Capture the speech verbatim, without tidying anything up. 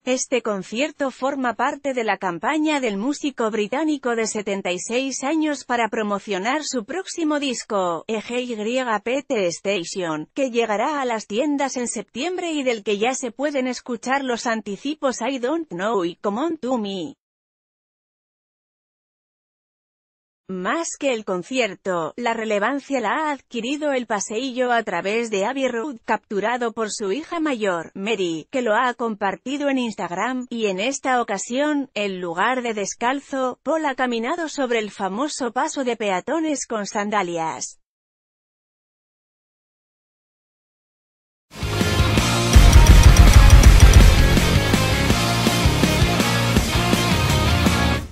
Este concierto forma parte de la campaña del músico británico de setenta y seis años para promocionar su próximo disco, E G Y P T Station, que llegará a las tiendas en septiembre y del que ya se pueden escuchar los anticipos I Don't Know y Come On To Me. Más que el concierto, la relevancia la ha adquirido el paseillo a través de Abbey Road, capturado por su hija mayor, Mary, que lo ha compartido en Instagram, y en esta ocasión, en lugar de descalzo, Paul ha caminado sobre el famoso paso de peatones con sandalias.